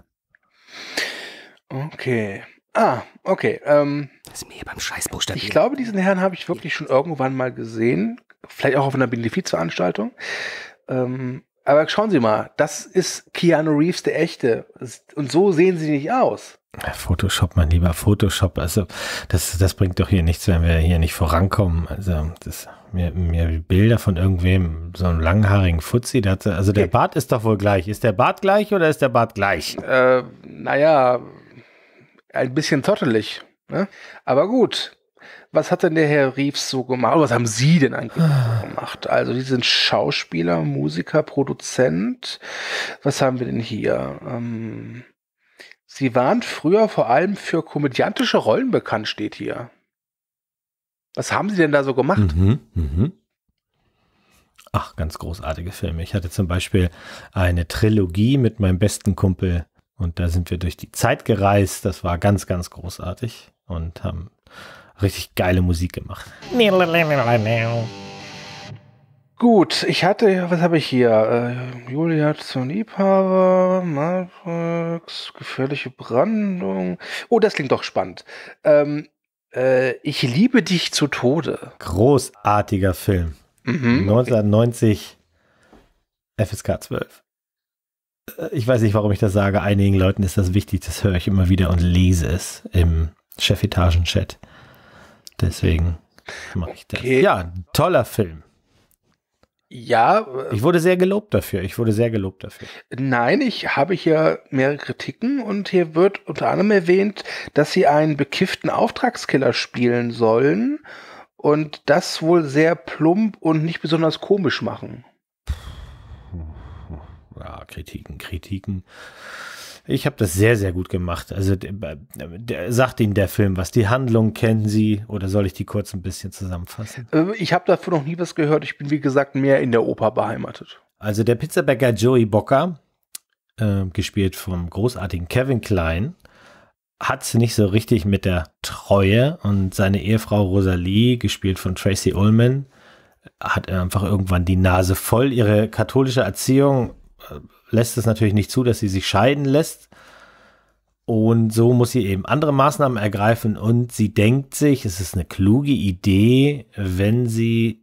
J: Okay. Ah, okay. Ähm,
H: das ist mir hier beim Scheißbuchstabieren.
J: Ich glaube, diesen Herrn habe ich wirklich schon irgendwann mal gesehen. Vielleicht auch auf einer Benefizveranstaltung. Ähm, aber schauen Sie mal, das ist Keanu Reeves, der Echte. Und so sehen Sie nicht aus.
C: Photoshop, mein lieber Photoshop. Also das, das bringt doch hier nichts, wenn wir hier nicht vorankommen. Also das, mir, mir Bilder von irgendwem, so einem langhaarigen Fuzzi. Der hat, also der Bart ist doch wohl gleich. Ist der Bart gleich oder ist der Bart gleich?
J: Äh, naja, ein bisschen zottelig. Ne? Aber gut. Was hat denn der Herr Reeves so gemacht? Oder was haben Sie denn eigentlich so gemacht? Also, die sind Schauspieler, Musiker, Produzent. Was haben wir denn hier? Ähm, Sie waren früher vor allem für komödiantische Rollen bekannt, steht hier. Was haben Sie denn da so gemacht?
C: Mhm, mhm. Ach, ganz großartige Filme. Ich hatte zum Beispiel eine Trilogie mit meinem besten Kumpel und da sind wir durch die Zeit gereist. Das war ganz, ganz großartig und haben richtig geile Musik gemacht.
J: Gut, ich hatte, was habe ich hier? Äh, Julia zum Liebhaber, Matrix, gefährliche Brandung. Oh, das klingt doch spannend. Ähm, äh, ich liebe dich zu Tode.
C: Großartiger Film.
J: Mhm.
C: neunzehnhundertneunzig F S K zwölf. Ich weiß nicht, warum ich das sage. Einigen Leuten ist das wichtig. Das höre ich immer wieder und lese es im Chefetagen-Chat. Deswegen mache ich das.
J: Okay.
C: Ja, toller Film.
J: Ja.
C: Ich wurde sehr gelobt dafür. Ich wurde sehr gelobt dafür.
J: Nein, ich habe hier mehrere Kritiken und hier wird unter anderem erwähnt, dass sie einen bekifften Auftragskiller spielen sollen und das wohl sehr plump und nicht besonders komisch machen.
C: Ja, Kritiken, Kritiken. Ich habe das sehr, sehr gut gemacht. Also der, der, sagt Ihnen der Film was? Die Handlung kennen Sie oder soll ich die kurz ein bisschen zusammenfassen?
J: Ich habe davon noch nie was gehört. Ich bin, wie gesagt, mehr in der Oper beheimatet.
C: Also der Pizzabäcker Joey Bocca, äh, gespielt vom großartigen Kevin Kline, hat es nicht so richtig mit der Treue und seine Ehefrau Rosalie, gespielt von Tracy Ullman, hat einfach irgendwann die Nase voll. Ihre katholische Erziehung äh, lässt es natürlich nicht zu, dass sie sich scheiden lässt. Und so muss sie eben andere Maßnahmen ergreifen. Und sie denkt sich, es ist eine kluge Idee, wenn sie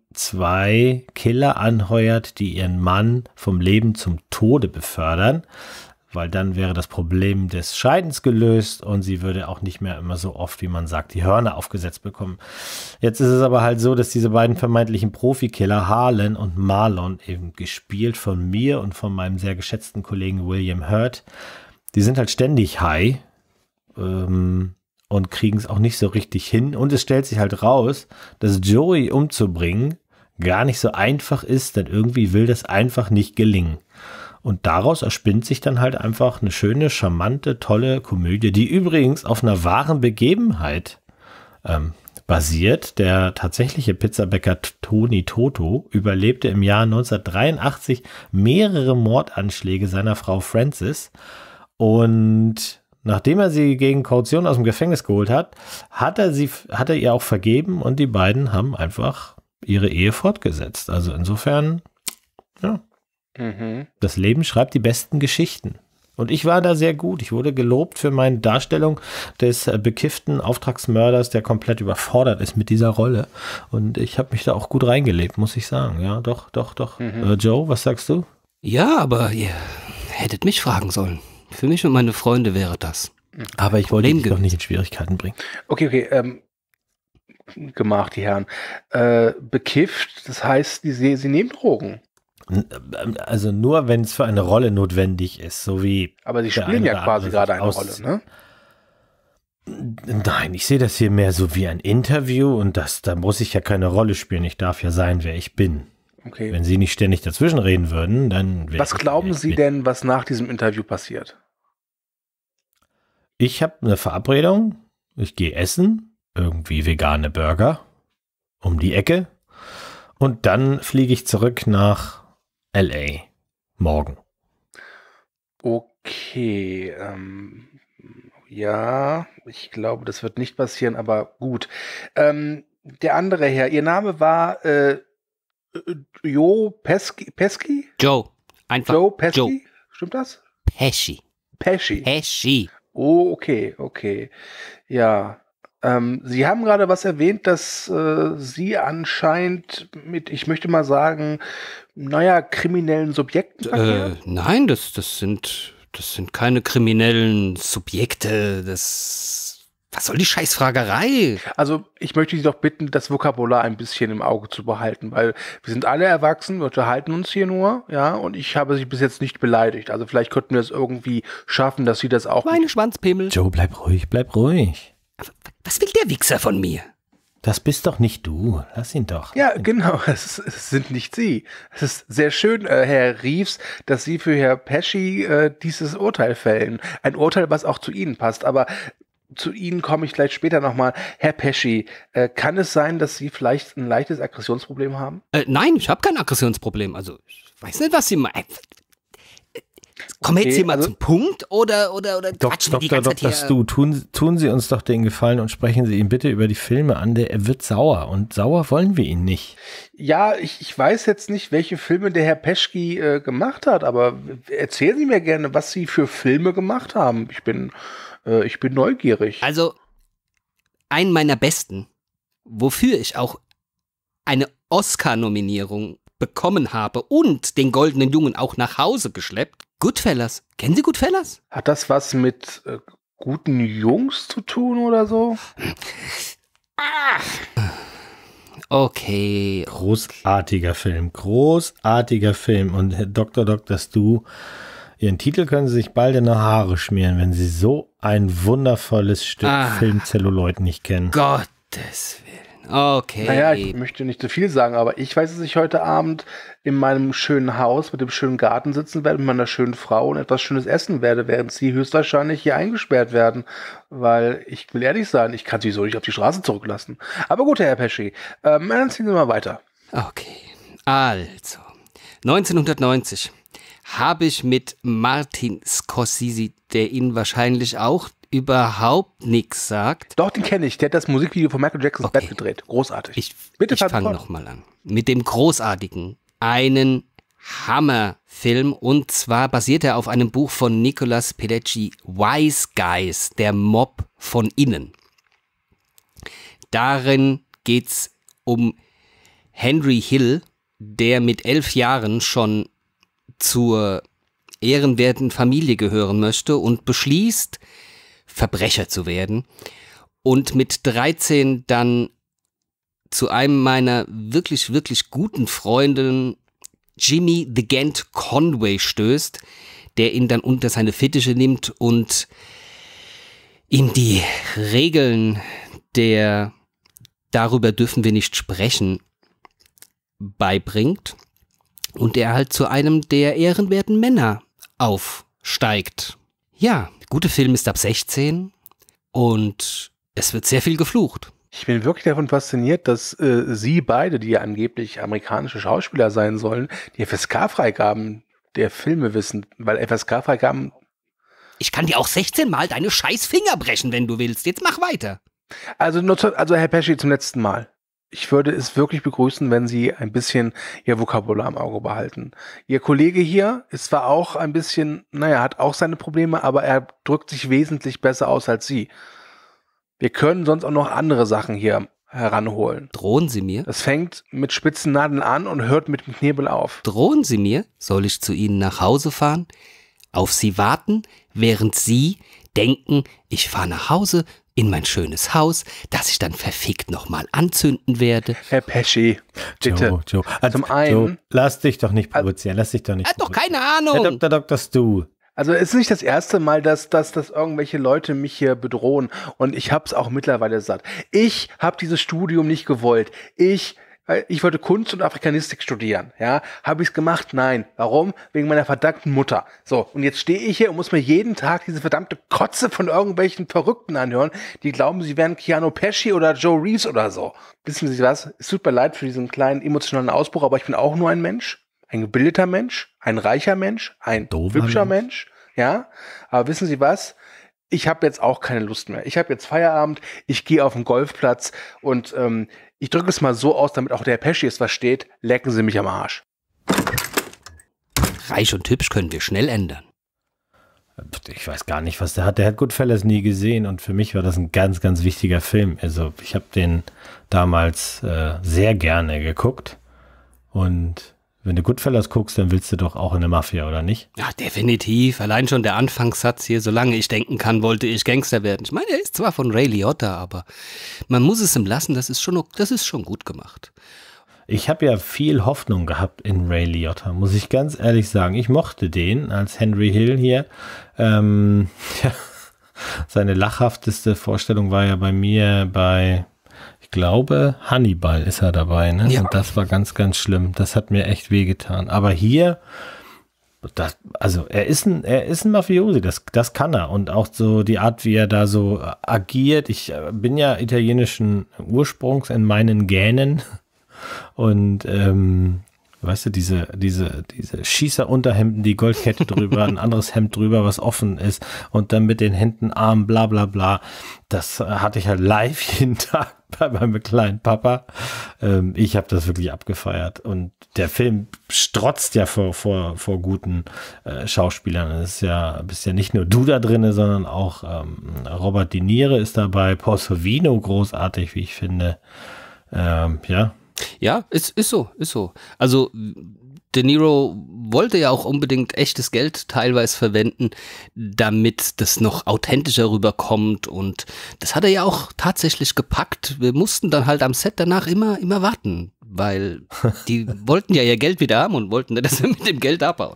C: zwei Killer anheuert, die ihren Mann vom Leben zum Tode befördern, weil dann wäre das Problem des Scheidens gelöst und sie würde auch nicht mehr immer so oft, wie man sagt, die Hörner aufgesetzt bekommen. Jetzt ist es aber halt so, dass diese beiden vermeintlichen Profikiller, Harlan und Marlon, eben gespielt von mir und von meinem sehr geschätzten Kollegen William Hurt, die sind halt ständig high ähm, und kriegen es auch nicht so richtig hin. Und es stellt sich halt raus, dass Joey umzubringen gar nicht so einfach ist, denn irgendwie will das einfach nicht gelingen. Und daraus erspinnt sich dann halt einfach eine schöne, charmante, tolle Komödie, die übrigens auf einer wahren Begebenheit ähm, basiert. Der tatsächliche Pizzabäcker Tony Toto überlebte im Jahr neunzehnhundertdreiundachtzig mehrere Mordanschläge seiner Frau Frances. Und nachdem er sie gegen Kaution aus dem Gefängnis geholt hat, hat er, sie, hat er ihr auch vergeben und die beiden haben einfach ihre Ehe fortgesetzt. Also insofern, ja. Das Leben schreibt die besten Geschichten. Und ich war da sehr gut. Ich wurde gelobt für meine Darstellung des äh, bekifften Auftragsmörders, der komplett überfordert ist mit dieser Rolle. Und ich habe mich da auch gut reingelebt, muss ich sagen. Ja, doch, doch, doch. Mhm. Äh, Joe, was sagst du?
H: Ja, aber ihr hättet mich fragen sollen. Für mich und meine Freunde wäre das.
C: Aber ich wollte dich doch nicht in Schwierigkeiten bringen.
J: Okay, okay. Ähm, gemacht, die Herren. Äh, bekifft, das heißt, die, sie nehmen Drogen.
C: Also nur, wenn es für eine Rolle notwendig ist, so wie...
J: Aber sie spielen ja quasi gerade eine Rolle, ne?
C: Nein, ich sehe das hier mehr so wie ein Interview und das, da muss ich ja keine Rolle spielen. Ich darf ja sein, wer ich bin.
J: Okay.
C: Wenn Sie nicht ständig dazwischen reden würden, dann...
J: Was glauben Sie denn, was nach diesem Interview passiert?
C: Ich habe eine Verabredung, ich gehe essen, irgendwie vegane Burger um die Ecke und dann fliege ich zurück nach L A. Morgen.
J: Okay, ähm, ja, ich glaube, das wird nicht passieren, aber gut. Ähm, der andere Herr, Ihr Name war äh, Joe Pesci? Pesci?
H: Joe, einfach
J: Joe Pesci?
H: Joe.
J: Stimmt das?
H: Pesci.
J: Pesci.
H: Pesci.
J: Oh, okay, okay. Ja. Ähm, Sie haben gerade was erwähnt, dass äh, Sie anscheinend mit, ich möchte mal sagen, naja, kriminellen Subjekten
H: äh, Nein, das, das sind, das sind keine kriminellen Subjekte. Das, was soll die Scheißfragerei?
J: Also ich möchte Sie doch bitten, das Vokabular ein bisschen im Auge zu behalten, weil wir sind alle erwachsen, wir unterhalten uns hier nur, ja, und ich habe Sie bis jetzt nicht beleidigt. Also vielleicht könnten wir es irgendwie schaffen, dass Sie das auch...
H: Meine Schwanzpimmel.
C: Joe, bleib ruhig, bleib ruhig.
H: Was will der Wichser von mir?
C: Das bist doch nicht du. Lass ihn doch.
J: Ja, genau. Es, es sind nicht Sie. Es ist sehr schön, äh, Herr Reeves, dass Sie für Herr Pesci äh, dieses Urteil fällen. Ein Urteil, was auch zu Ihnen passt. Aber zu Ihnen komme ich vielleicht später nochmal. Herr Pesci, äh, kann es sein, dass Sie vielleicht ein leichtes Aggressionsproblem haben?
H: Äh, nein, ich habe kein Aggressionsproblem. Also, ich weiß nicht, was Sie meinen. Kommen wir jetzt hier mal
J: also,
H: zum Punkt oder, oder, oder
C: Doch,
H: quatschen wir die
C: Doktor,
H: ganze
C: Doktor
H: Zeit hier?
C: Stu, tun, tun Sie uns doch den Gefallen und sprechen Sie ihn bitte über die Filme an. Der, er wird sauer und sauer wollen wir ihn nicht.
J: Ja, ich, ich weiß jetzt nicht, welche Filme der Herr Pesci äh, gemacht hat, aber erzählen Sie mir gerne, was Sie für Filme gemacht haben. Ich bin, äh, ich bin neugierig.
H: Also, einen meiner besten, wofür ich auch eine Oscar-Nominierung bekommen habe und den Goldenen Jungen auch nach Hause geschleppt. Goodfellas. Kennen Sie Goodfellas?
J: Hat das was mit äh, guten Jungs zu tun oder so?
H: Okay.
C: Großartiger Film. Großartiger Film. Und Herr Doktor Doktor Stu, Ihren Titel können Sie sich bald in die Haare schmieren, wenn Sie so ein wundervolles Stück
H: Ah.
C: Filmzelluloid nicht kennen.
H: Gottes Willen. Okay.
J: Naja, ich möchte nicht zu viel sagen, aber ich weiß, dass ich heute Abend in meinem schönen Haus mit dem schönen Garten sitzen werde, mit meiner schönen Frau und etwas Schönes essen werde, während Sie höchstwahrscheinlich hier eingesperrt werden. Weil, ich will ehrlich sein, ich kann Sie so nicht auf die Straße zurücklassen. Aber gut, Herr Pesci, ähm, dann ziehen Sie mal weiter.
H: Okay. Also, neunzehnhundertneunzig habe ich mit Martin Scorsese, der Ihnen wahrscheinlich auch überhaupt nichts sagt.
J: Doch, den kenne ich. Der hat das Musikvideo von Michael Jacksons
H: Okay.
J: Bett gedreht. Großartig.
H: Ich,
J: Bitte
H: ich
J: fahren Sie
H: fange
J: fort.
H: nochmal an. Mit dem großartigen, einen Hammerfilm, und zwar basiert er auf einem Buch von Nicolas Pileggi, Wise Guys, der Mob von innen. Darin geht's um Henry Hill, der mit elf Jahren schon zur ehrenwerten Familie gehören möchte und beschließt, Verbrecher zu werden und mit dreizehn dann zu einem meiner wirklich, wirklich guten Freunden Jimmy the Gent Conway stößt, der ihn dann unter seine Fittiche nimmt und ihm die Regeln der darüber dürfen wir nicht sprechen beibringt und der halt zu einem der ehrenwerten Männer aufsteigt. Ja, der gute Film ist ab sechzehn und es wird sehr viel geflucht.
J: Ich bin wirklich davon fasziniert, dass äh, Sie beide, die ja angeblich amerikanische Schauspieler sein sollen, die F S K-Freigaben der Filme wissen, weil F S K-Freigaben...
H: Ich kann dir auch sechzehn Mal deine scheiß Finger brechen, wenn du willst. Jetzt mach weiter.
J: Also, nur zu, also Herr Pesci, zum letzten Mal. Ich würde es wirklich begrüßen, wenn Sie ein bisschen Ihr Vokabular im Auge behalten. Ihr Kollege hier ist zwar auch ein bisschen, naja, hat auch seine Probleme, aber er drückt sich wesentlich besser aus als Sie. Wir können sonst auch noch andere Sachen hier heranholen.
H: Drohen Sie mir?
J: Das fängt mit spitzen Nadeln an und hört mit dem Knebel auf.
H: Drohen Sie mir? Soll ich zu Ihnen nach Hause fahren? Auf Sie warten, während Sie denken, ich fahre nach Hause in mein schönes Haus, das ich dann verfickt nochmal anzünden werde.
J: Herr Pesci, bitte.
C: Joe, Joe. Also,
J: Zum einen...
C: Joe, lass dich doch nicht provozieren, lass dich doch nicht
H: Er hat doch
C: provozieren.
H: keine Ahnung.
C: Herr Doktor Doktor Stu.
J: Also es ist nicht das erste Mal, dass, dass, dass irgendwelche Leute mich hier bedrohen und ich hab's auch mittlerweile satt. Ich habe dieses Studium nicht gewollt. Ich... Ich wollte Kunst und Afrikanistik studieren, ja. Habe ich es gemacht? Nein. Warum? Wegen meiner verdammten Mutter. So, und jetzt stehe ich hier und muss mir jeden Tag diese verdammte Kotze von irgendwelchen Verrückten anhören, die glauben, sie wären Keanu Pesci oder Joe Reeves oder so. Wissen Sie was? Es tut mir leid für diesen kleinen emotionalen Ausbruch, aber ich bin auch nur ein Mensch. Ein gebildeter Mensch, ein reicher Mensch, ein
C: Dover
J: hübscher
C: Mensch.
J: Mensch, ja. Aber wissen Sie was? Ich habe jetzt auch keine Lust mehr. Ich habe jetzt Feierabend, ich gehe auf den Golfplatz und ähm, ich drücke es mal so aus, damit auch der Pesci es versteht. Lecken Sie mich am Arsch.
H: Reich und hübsch können wir schnell ändern.
C: Ich weiß gar nicht, was der hat. Der hat Goodfellas nie gesehen und für mich war das ein ganz, ganz wichtiger Film. Also ich habe den damals äh, sehr gerne geguckt und wenn du Goodfellas guckst, dann willst du doch auch in der Mafia, oder nicht?
H: Ja, definitiv. Allein schon der Anfangssatz hier, solange ich denken kann, wollte ich Gangster werden. Ich meine, er ist zwar von Ray Liotta, aber man muss es ihm lassen, das ist schon, das ist schon gut gemacht.
C: Ich habe ja viel Hoffnung gehabt in Ray Liotta, muss ich ganz ehrlich sagen. Ich mochte den als Henry Hill hier. Ähm, ja, seine lachhafteste Vorstellung war ja bei mir bei... Ich glaube, Hannibal ist er dabei, ne?
H: Ja.
C: Und das war ganz, ganz schlimm. Das hat mir echt wehgetan. Aber hier, das, also er ist ein, er ist ein Mafiosi, das, das kann er. Und auch so die Art, wie er da so agiert. Ich bin ja italienischen Ursprungs in meinen Gänen. Und ähm, weißt du, diese, diese, diese Schießerunterhemden, die Goldkette drüber, ein anderes Hemd drüber, was offen ist und dann mit den Händen Arm, bla bla bla. Das hatte ich halt live jeden Tag bei meinem kleinen Papa. Ähm, ich habe das wirklich abgefeiert. Und der Film strotzt ja vor, vor, vor guten äh, Schauspielern. Es ist ja, bist ja nicht nur du da drin, sondern auch ähm, Robert De Niro ist dabei, Paul Sorvino, großartig, wie ich finde. Ähm, ja.
H: Ja, ist, ist so, ist so. Also De Niro wollte ja auch unbedingt echtes Geld teilweise verwenden, damit das noch authentischer rüberkommt und das hat er ja auch tatsächlich gepackt. Wir mussten dann halt am Set danach immer, immer warten, weil die wollten ja ihr Geld wieder haben und wollten das mit dem Geld abbauen.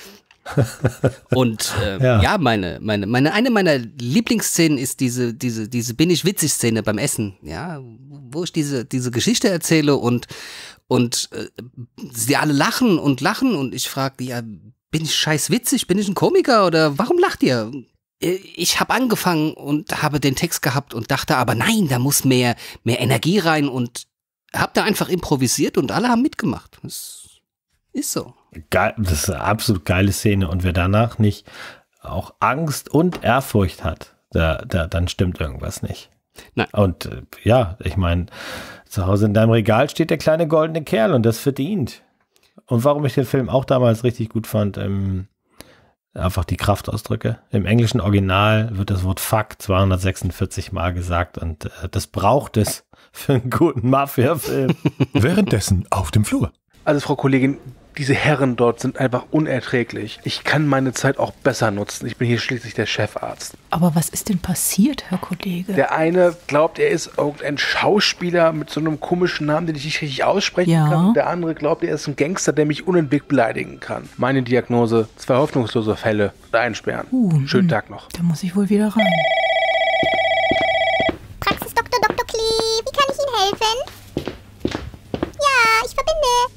H: Und äh, ja, ja meine, meine, meine, eine meiner Lieblingsszenen ist diese, diese, diese bin ich witzig Szene beim Essen, ja, wo ich diese, diese Geschichte erzähle und, und äh, sie alle lachen und lachen und ich frage, ja, bin ich scheiß witzig, bin ich ein Komiker oder warum lacht ihr? Ich habe angefangen und habe den Text gehabt und dachte, aber nein, da muss mehr, mehr Energie rein und habe da einfach improvisiert und alle haben mitgemacht. Das ist so.
C: Geil, das ist eine absolut geile Szene. Und wer danach nicht auch Angst und Ehrfurcht hat, da, da, dann stimmt irgendwas nicht.
H: Nein.
C: Und äh, ja, ich meine, zu Hause in deinem Regal steht der kleine goldene Kerl und das verdient. Und warum ich den Film auch damals richtig gut fand, ähm, Einfach die Kraftausdrücke. Im englischen Original wird das Wort Fuck zweihundertsechsundvierzig Mal gesagt und äh, das braucht es für einen guten Mafia-Film.
K: Währenddessen auf dem Flur.
J: Also Frau Kollegin, diese Herren dort sind einfach unerträglich. Ich kann meine Zeit auch besser nutzen. Ich bin hier schließlich der Chefarzt.
D: Aber was ist denn passiert, Herr Kollege?
J: Der eine glaubt, er ist irgendein Schauspieler mit so einem komischen Namen, den ich nicht richtig aussprechen
D: ja.
J: kann. Und der andere glaubt, er ist ein Gangster, der mich unentwegt beleidigen kann. Meine Diagnose, zwei hoffnungslose Fälle. Oder einsperren. Uh, Schönen mh. Tag noch.
D: Da muss ich wohl wieder rein.
G: Praxisdoktor Doktor Klee, wie kann ich Ihnen helfen? Ja, ich verbinde.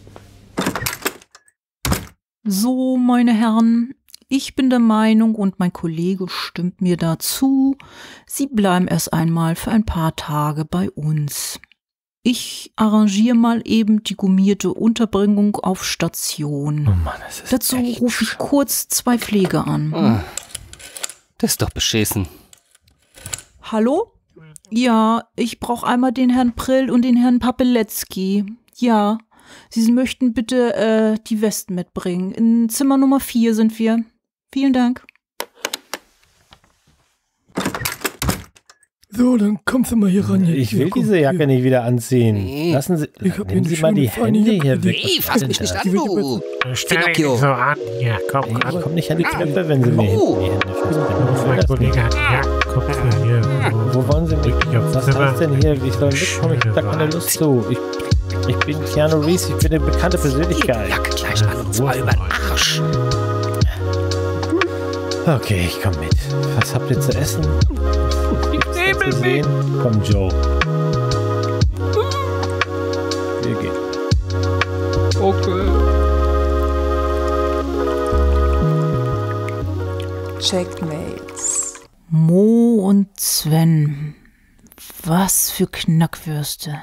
D: So, meine Herren, ich bin der Meinung und mein Kollege stimmt mir dazu, Sie bleiben erst einmal für ein paar Tage bei uns. Ich arrangiere mal eben die gummierte Unterbringung auf Station.
C: Oh Mann, das ist
D: Dazu rufe ich kurz zwei Pfleger an.
H: Ah, das ist doch beschissen.
D: Hallo? Ja, ich brauche einmal den Herrn Prill und den Herrn Papeletzky. Ja. Sie möchten bitte äh, die Westen mitbringen. In Zimmer Nummer vier sind wir. Vielen Dank.
K: So, dann kommst du mal hier ran.
C: Ich will diese Jacke nicht wieder anziehen.
H: Nee.
C: Lassen Sie,
K: Ich hab
C: nehmen
K: mir
C: Sie
K: eine
C: mal die
K: schöne,
C: Hände
K: feine
C: hier
K: Jacke
C: weg.
H: Nee, fass mich nicht an, du.
L: Stell dich
H: Pinocchio.
L: so an. Ja, komm,
C: Ich
L: komm.
C: komme nicht an die Knöpfe, wenn Sie mir
H: Oh.
C: hinten die Hände festbinden.
L: Mein Kollege hat ja, guck mal hier.
C: Wo wollen Sie mich?
L: Ich auf
C: Was
L: Zimmer.
C: heißt denn hier? Ich soll mitkommen, ich hab da keine Lust zu. Ich, ich bin Keanu Reeves, ich bin eine bekannte Persönlichkeit.
H: Jacke gleich an und zwar über den Arsch.
C: Okay, ich komm mit. Was habt ihr zu essen? Ich nehme sehen. Komm, Joe. Wir gehen.
H: Okay.
D: Checkmates. Mo und Sven. Was für Knackwürste.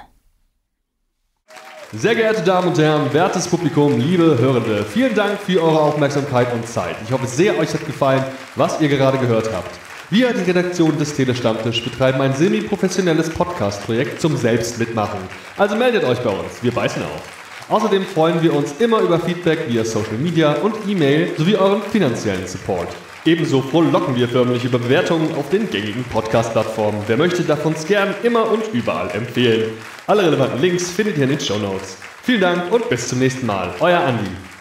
M: Sehr geehrte Damen und Herren, wertes Publikum, liebe Hörende, vielen Dank für eure Aufmerksamkeit und Zeit. Ich hoffe sehr, euch hat gefallen, was ihr gerade gehört habt. Wir, die Redaktion des Telestammtisch, betreiben ein semi-professionelles Podcast-Projekt zum Selbstmitmachen. Also meldet euch bei uns, wir beißen auf. Außerdem freuen wir uns immer über Feedback via Social Media und E-Mail sowie euren finanziellen Support. Ebenso frohlocken wir förmlich über Bewertungen auf den gängigen Podcast-Plattformen. Wer möchte, darf uns gern immer und überall empfehlen. Alle relevanten Links findet ihr in den Shownotes. Vielen Dank und bis zum nächsten Mal. Euer Andi.